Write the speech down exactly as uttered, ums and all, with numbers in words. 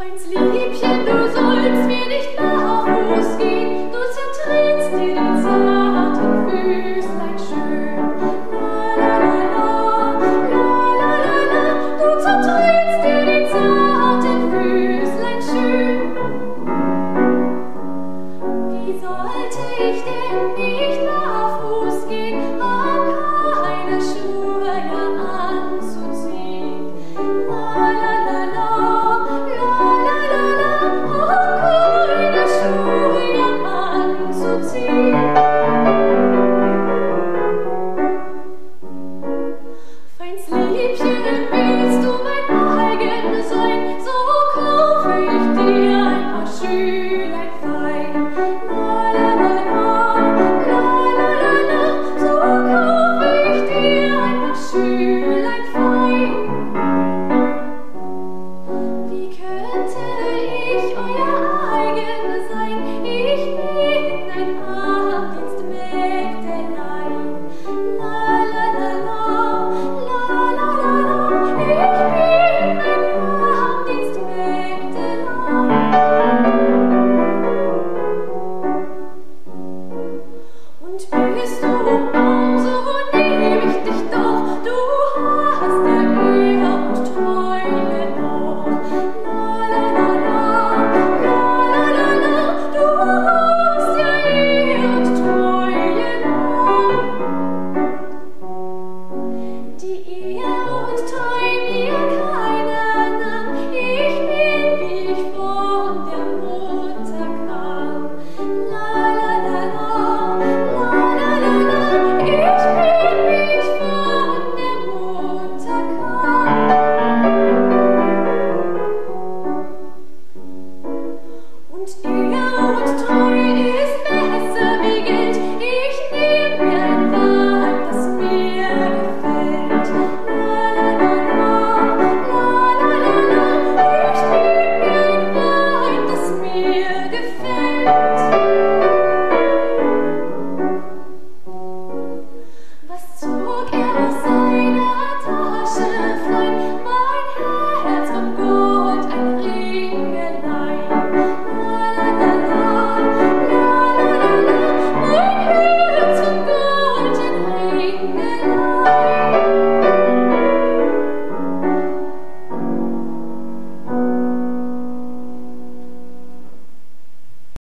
Feinsliebchen, du sollst mir nicht barfuß gehen, du zertrittst dir die zarten Füßlein schön. La la la la, la la la la, du zertrittst dir die zarten Füßlein schön. Wie sollte ich denn nicht